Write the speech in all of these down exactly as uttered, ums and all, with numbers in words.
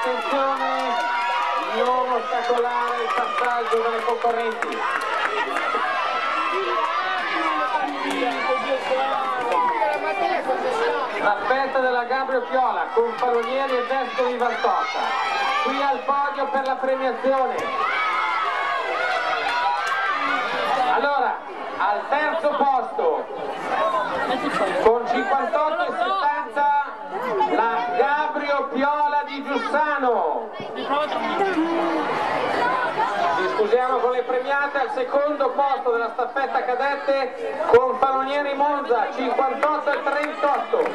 attenzione, non ostacolare il passaggio delle concorrenti. Staffetta della Gabrio Piola con Falonieri e Vescovi Valtorta, qui al podio per la premiazione. Allora, al terzo posto con cinquantotto e settanta la Gabrio Piola di Giussano. Ci scusiamo con le premiate. Al secondo posto della staffetta cadette con Falonieri Monza cinquantotto e trentotto.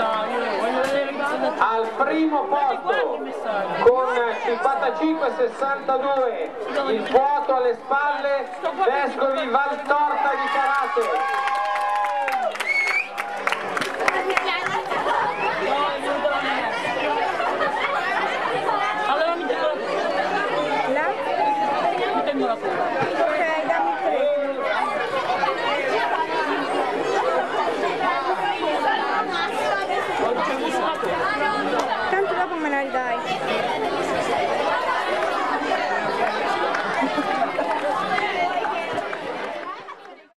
Al primo posto con cinquantacinque e sessantadue il vuoto alle spalle Vescovi Valtorta di Carate. Ok, dammi tre. Tanto dopo me la ridai.